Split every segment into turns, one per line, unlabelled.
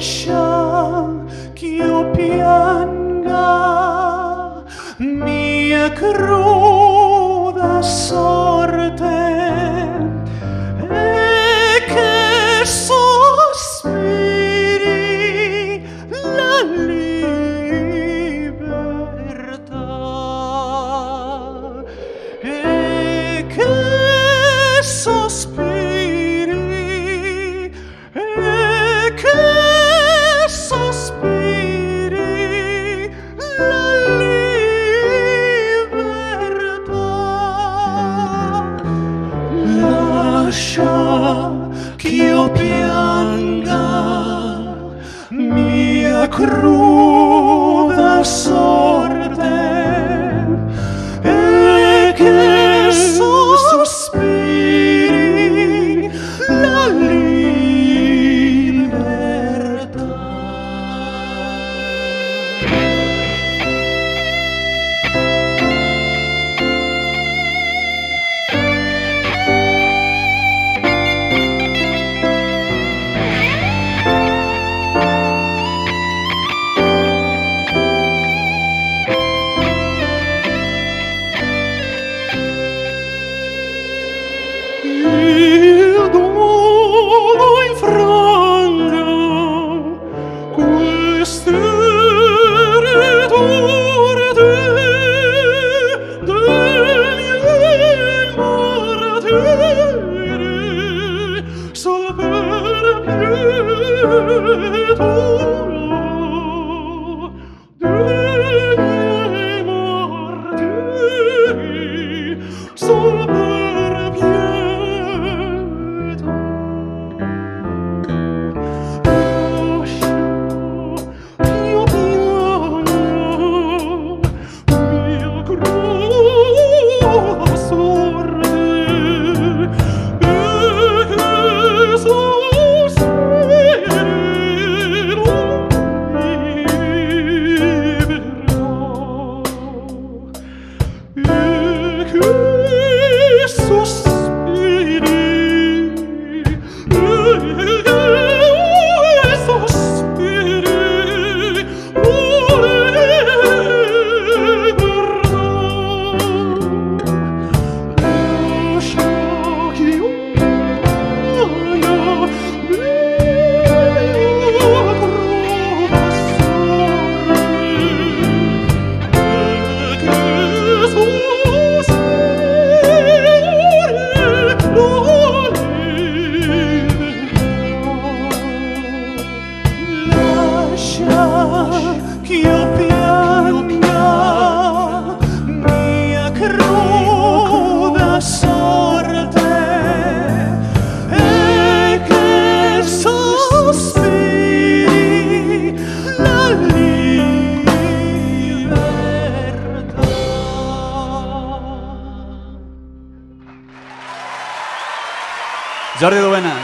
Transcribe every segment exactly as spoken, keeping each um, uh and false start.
lascia ch'io pianga mia cruda sorte e che sospiri la libertà e che sospiri e che sospiri la libertà. Lascia ch'io pianga mia cruda sorte e che sospiri la libertà. Il dolo infranga queste ritorte degli martiri sol per pietà degli martiri sol per ch'io pianga mia cruda sorte e che sospiri la libertà.
Jordi Domènech.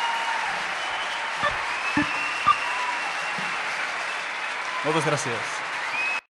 Moltes gràcies.